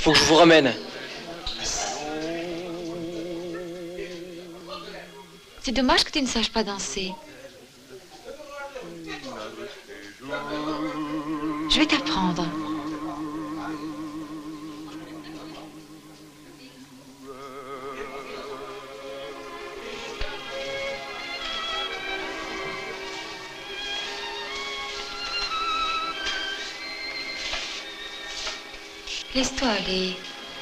Faut que je vous ramène. C'est dommage que tu ne saches pas danser. Je vais t'apprendre. Laisse-toi aller.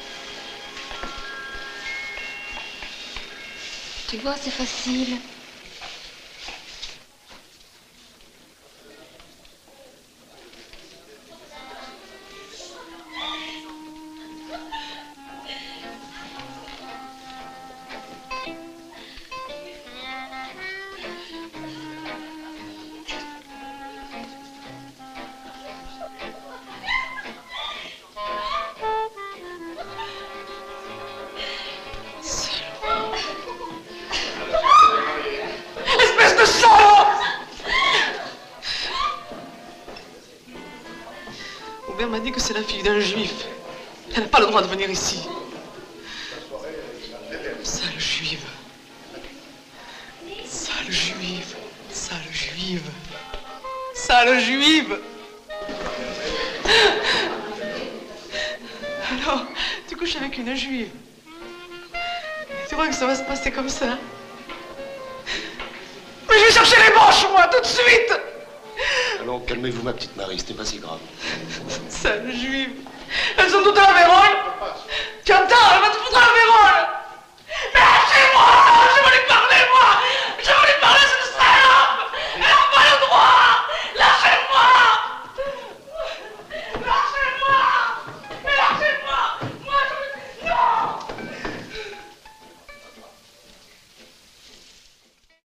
Tu vois, c'est facile. Aubert m'a dit que c'est la fille d'un juif. Elle n'a pas le droit de venir ici. Sale juive. Sale juive. Sale juive. Sale juive. Alors, tu couches avec une juive. Tu crois que ça va se passer comme ça? Mais je vais chercher les manches, moi, tout de suite! Allons, calmez-vous, ma petite Marie, c'était pas si grave. Sale juive. Elles ont toutes